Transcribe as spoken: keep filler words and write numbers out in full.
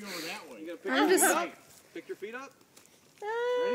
over that way. You gotta pick I'm your just- feet up. Pick your feet up. Uh,